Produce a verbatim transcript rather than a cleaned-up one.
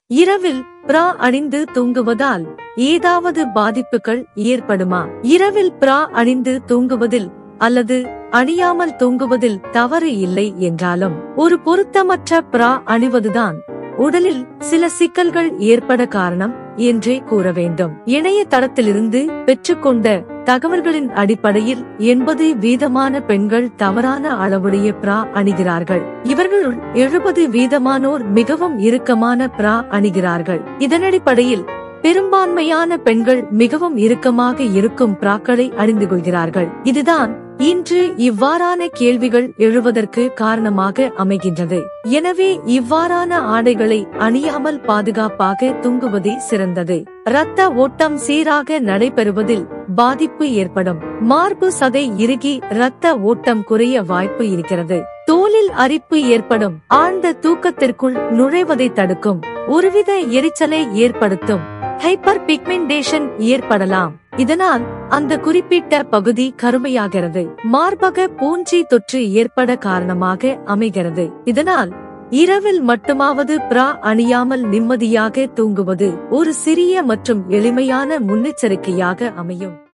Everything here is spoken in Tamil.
இரவில் பிரா அணிந்து தூங்குவதால் ஏதாவது பாதிப்புகள் ஏற்படுமா? இரவில் பிரா அணிந்து தூங்குவதில் அல்லது அணியாமல் தூங்குவதில் தவறு இல்லை என்றாலும் ஒரு பொருத்தமற்ற பிரா அணிவதுதான் உடலில் சில சிக்கல்கள் ஏற்பட காரணம் என்றே கூற வேண்டும். இணையதளத்திலிருந்து பெற்றுக்கொண்ட தகவல்களின் அடிப்படையில் எண்பது வீதமான பெண்கள் தவறான அளவுடைய பிரா அணிகிறார்கள். இவர்களுள் எழுபது வீதமானோர் மிகவும் இறுக்கமான பிரா அணிகிறார்கள். இதனடிப்படையில் பெரும்பான்மையான பெண்கள் மிகவும் இறுக்கமாக இருக்கும் பிராக்களை அணிந்து கொள்கிறார்கள். இதுதான் இன்று இவ்வாறான கேள்விகள் எழுவதற்கு காரணமாக அமைகின்றது. எனவே இவ்வாறான ஆடைகளை அணியாமல் பாதுகாப்பாக தூங்குவதே சிறந்தது. இரத்த ஓட்டம் சீராக நடைபெறுவதில் பாதிப்பு ஏற்படும். மார்பு சதை இறுகி இரத்த ஓட்டம் குறைய வாய்ப்பு இருக்கிறது. தோலில் அரிப்பு ஏற்படும். ஆழ்ந்த தூக்கத்திற்குள் நுழைவதை தடுக்கும். ஒருவித எரிச்சலை ஏற்படுத்தும். ஹைப்பர் பிக்மெண்டேஷன் ஏற்படலாம். இதனால் அந்த குறிப்பிட்ட பகுதி கருமையாகிறது. மார்பக பூஞ்சி தொற்று ஏற்பட காரணமாக அமைகிறது. இதனால் இரவில் மட்டுமாவது பிரா அணியாமல் நிம்மதியாக தூங்குவது ஒரு சிறிய மற்றும் எளிமையான முன்னெச்சரிக்கையாக அமையும்.